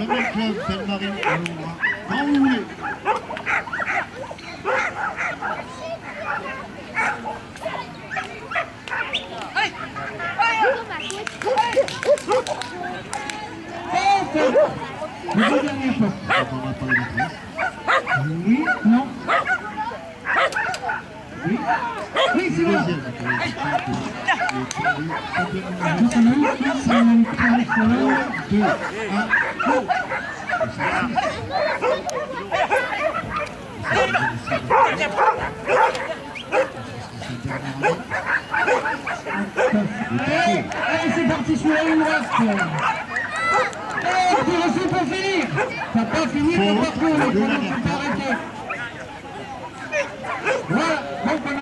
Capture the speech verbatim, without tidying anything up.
le même club, Belmarine, quand vous voulez. Le deux derniers postes. Oui, non. Oui. Oui, c'est bon. deux, un, go. Allez, c'est parti sur la ligne droite. Et pour finir. T'as pas fini ton parcours.